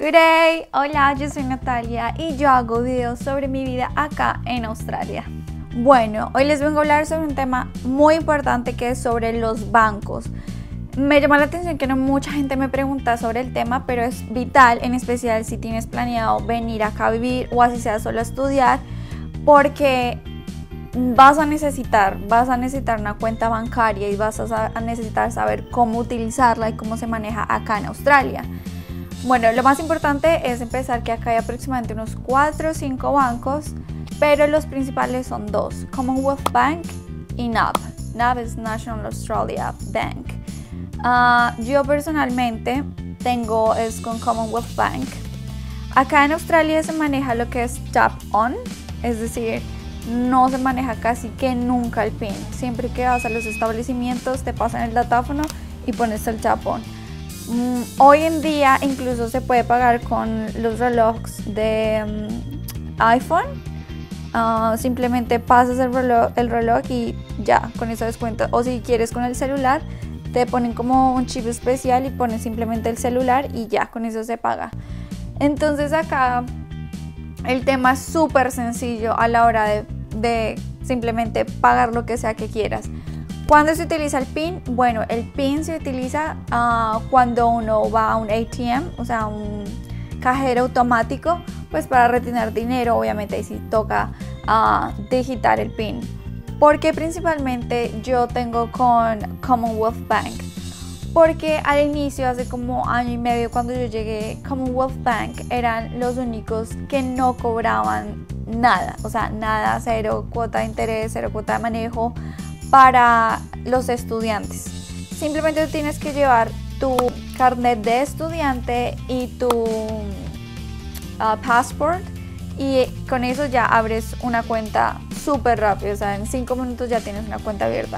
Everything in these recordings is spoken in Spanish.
Good day, hola, yo soy Natalia y yo hago videos sobre mi vida acá en Australia. Bueno, hoy les vengo a hablar sobre un tema muy importante que es sobre los bancos. Me llama la atención que no mucha gente me pregunta sobre el tema, pero es vital, en especial si tienes planeado venir acá a vivir o así sea solo a estudiar, porque vas a necesitar una cuenta bancaria y vas a necesitar saber cómo utilizarla y cómo se maneja acá en Australia. Bueno, lo más importante es empezar que acá hay aproximadamente unos 4 o 5 bancos, pero los principales son dos, Commonwealth Bank y NAB. NAB es National Australia Bank. Yo personalmente es con Commonwealth Bank. Acá en Australia se maneja lo que es Tap On, es decir, no se maneja casi que nunca el PIN. Siempre que vas a los establecimientos te pasan el datáfono y pones el Tap On. Hoy en día incluso se puede pagar con los relojes de iPhone. Simplemente pasas el reloj y ya, con eso descuento. O si quieres con el celular, te ponen como un chip especial y pones simplemente el celular y ya, con eso se paga. Entonces acá el tema es súper sencillo a la hora de simplemente pagar lo que sea que quieras. ¿Cuándo se utiliza el PIN? Bueno, el PIN se utiliza cuando uno va a un ATM, o sea, un cajero automático, pues para retirar dinero. Obviamente ahí sí toca digitar el PIN. Porque principalmente yo tengo con Commonwealth Bank. Porque al inicio, hace como año y medio cuando yo llegué, Commonwealth Bank eran los únicos que no cobraban nada. O sea, nada, cero cuota de interés, cero cuota de manejo para los estudiantes. Simplemente tienes que llevar tu carnet de estudiante y tu passport y con eso ya abres una cuenta súper rápido, o sea, en 5 minutos ya tienes una cuenta abierta.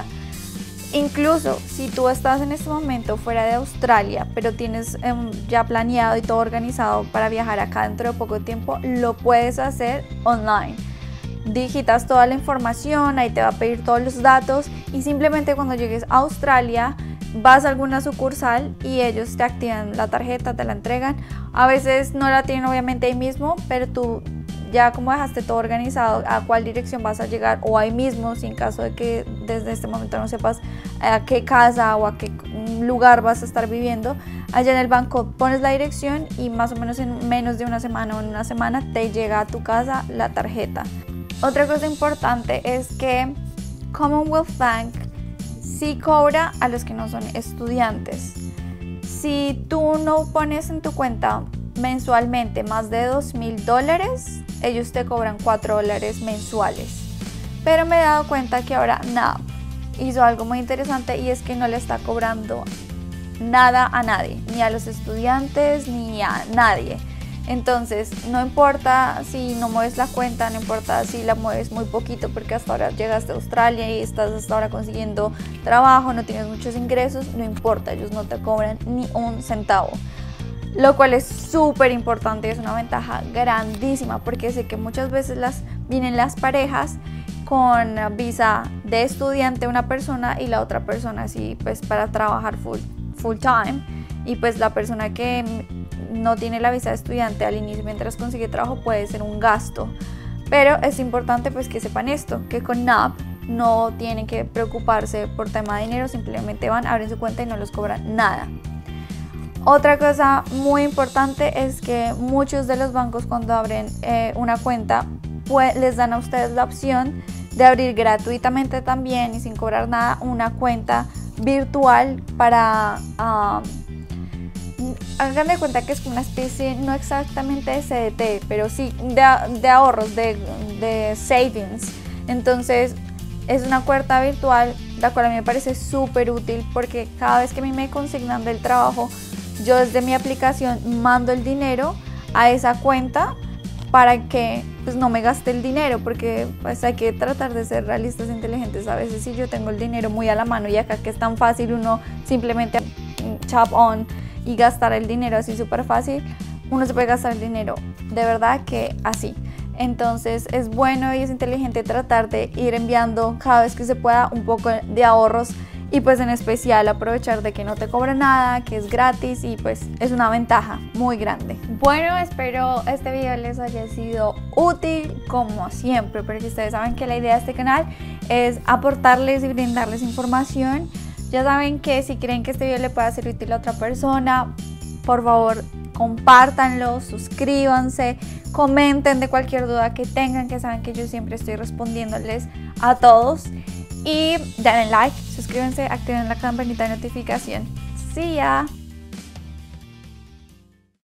Incluso si tú estás en este momento fuera de Australia, pero tienes ya planeado y todo organizado para viajar acá dentro de poco tiempo, lo puedes hacer online. Digitas toda la información, ahí te va a pedir todos los datos y simplemente cuando llegues a Australia vas a alguna sucursal y ellos te activan la tarjeta, te la entregan. A veces no la tienen obviamente ahí mismo, pero tú ya como dejaste todo organizado a cuál dirección vas a llegar o ahí mismo, si en caso de que desde este momento no sepas a qué casa o a qué lugar vas a estar viviendo, allá en el banco pones la dirección y más o menos en menos de una semana o en una semana te llega a tu casa la tarjeta. Otra cosa importante es que Commonwealth Bank sí cobra a los que no son estudiantes. Si tú no pones en tu cuenta mensualmente más de $2,000, ellos te cobran $4 mensuales. Pero me he dado cuenta que ahora NAB hizo algo muy interesante y es que no le está cobrando nada a nadie, ni a los estudiantes ni a nadie. Entonces no importa si no mueves la cuenta, no importa si la mueves muy poquito porque hasta ahora llegaste a Australia y estás hasta ahora consiguiendo trabajo, no tienes muchos ingresos, no importa, ellos no te cobran ni un centavo. Lo cual es súper importante y es una ventaja grandísima porque sé que muchas veces vienen las parejas con visa de estudiante una persona y la otra persona así pues para trabajar full time y pues la persona que no tiene la visa de estudiante al inicio mientras consigue trabajo puede ser un gasto, pero es importante pues que sepan esto, que con NAB no tienen que preocuparse por tema de dinero, simplemente van, abren su cuenta y no les cobran nada. Otra cosa muy importante es que muchos de los bancos cuando abren una cuenta pues les dan a ustedes la opción de abrir gratuitamente también y sin cobrar nada una cuenta virtual para hagan de cuenta que es una especie, no exactamente de CDT, pero sí de ahorros, de savings. Entonces es una cuenta virtual, la cual a mí me parece súper útil porque cada vez que a mí me consignan del trabajo, yo desde mi aplicación mando el dinero a esa cuenta para que pues no me gaste el dinero, porque pues hay que tratar de ser realistas e inteligentes. A veces si yo tengo el dinero muy a la mano y acá que es tan fácil uno simplemente tap on y gastar el dinero así súper fácil, uno se puede gastar el dinero de verdad que así. Entonces es bueno y es inteligente tratar de ir enviando cada vez que se pueda un poco de ahorros y pues en especial aprovechar de que no te cobra nada, que es gratis y pues es una ventaja muy grande. Bueno, espero este video les haya sido útil como siempre, porque ustedes saben que la idea de este canal es aportarles y brindarles información. Ya saben que si creen que este video le pueda ser útil a otra persona, por favor compártanlo, suscríbanse, comenten de cualquier duda que tengan, que saben que yo siempre estoy respondiéndoles a todos. Y denle like, suscríbanse, activen la campanita de notificación. See ya.